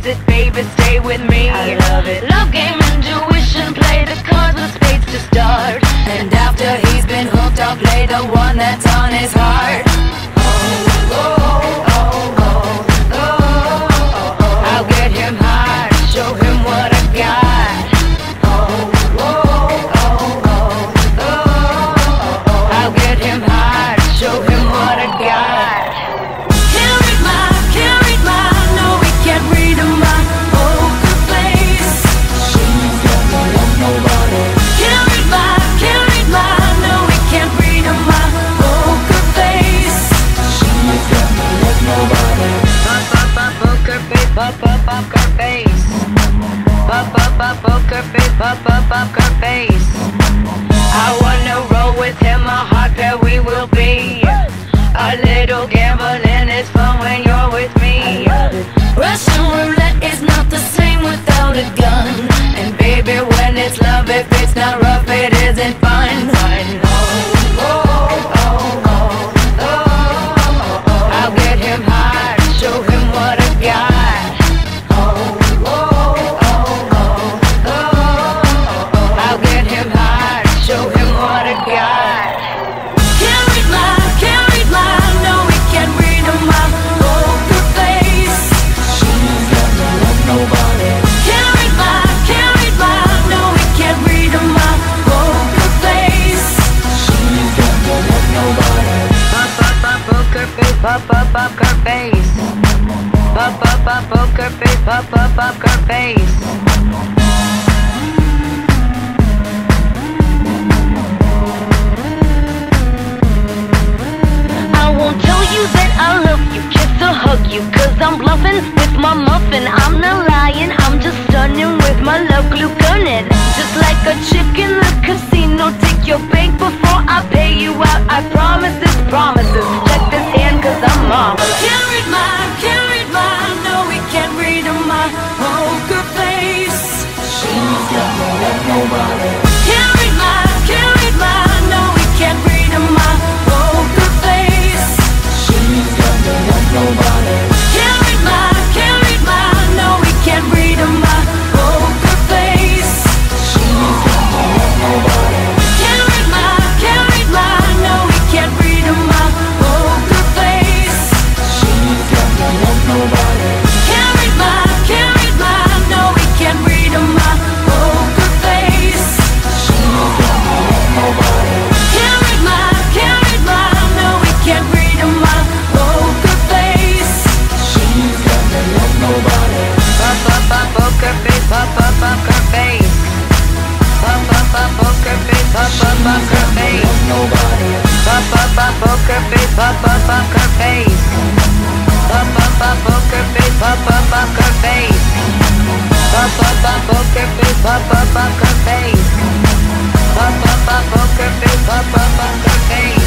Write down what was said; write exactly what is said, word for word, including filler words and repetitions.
plays it, baby, stay with me. I love it. Love game, intuition, play the cards with spades to start. And after he's been hooked, I'll play the one that's on his heart. Oh, oh, oh, oh, oh, oh, oh. I'll get him high, show him what I got. Oh, oh, oh, oh, oh, oh. I'll get him high, show him what I got. Can't read my, can't read my, no, we can't read my poker face. She's got no love, nobody. Can't read my, can't read my, no, we can't read my poker face. She's got no love, nobody. Pop, pop, pop, poker face, pop, pop, poker face. Pop, pop, pop, poker face, pop, pop, poker face. I wanna roll with him, a hot pair we will be. A little gambling is fun when you're with me. Russian roulette is not the same without a gun. And baby, when it's love, if it's not rough, it isn't fun. Oh, oh, oh, oh, oh, oh. I'll get him high, show him what I got. Oh, oh, oh, oh, oh. I'll get him high, show him what I got. Can't read my, can't read my, no, we can't read my poker face. She's got no love, nobody. Can't read my, can't read my, no, we can't read my poker face. She's got no love, nobody. Pop, pop, pop, poker face, pop, pop, poker face. Pop, pop, pop, poker face, pop, pop, poker face. I won't tell you that I love you, kiss or hug you, cause I'm bluffing with my muffin. I'm not lying, I'm just stunning with my love glue gunning. Just like a chick in the casino, take your bank before I pay you out. I promise this, promises. Check this hand cause I'm marvelous. Can't read my, can't read my, no, we can't read my poker face. She's got no love, nobody. Can't read my, can't read my, no, we can't read my poker face. She's got no love, nobody. Can't read my, can't read my, no, we can't read my poker face. She's got no love, nobody. Can't read my, can't read my, no, we can't read my poker face. She's got no love, nobody. Can't read my, can't read my, no, we can't read my poker face. She's got no love, nobody. Can't read my, can't read my, no, we can't read my poker face. She's got no love, nobody. Pop, pop, pop, poker face, pop, pop, poker face. Pop, pop, pop, poker face, pop, pop, poker face. Nobody. Pop, pop, pop, poker face, pop, pop, poker face. Pop, pop, pop, poker face, pop, pop, poker face. Pop, pop, pop, poker face, pop, pop, poker face. Pop, pop, pop, poker face, pop, pop, poker face.